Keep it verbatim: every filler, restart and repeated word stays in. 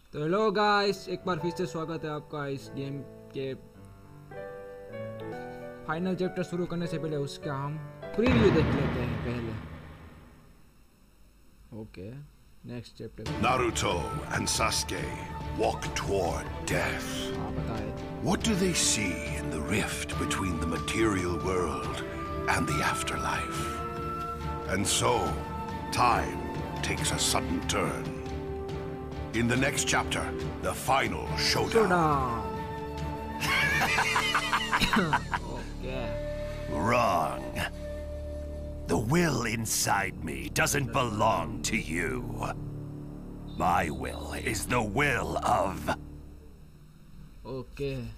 तो hello guys, एक बार फिर से स्वागत है आपका इस गेम के फाइनल चैप्टर शुरू करने से पहले उसका हम प्रीव्यू देख लेते हैं पहले. Okay, next chapter. Naruto and Sasuke walk toward death. हाँ बताए. What do they see in the rift between the material world and the afterlife? And so, time takes a sudden turn. In the next chapter, the final showdown. Okay. Wrong. The will inside me doesn't belong to you. My will is the will of... Okay.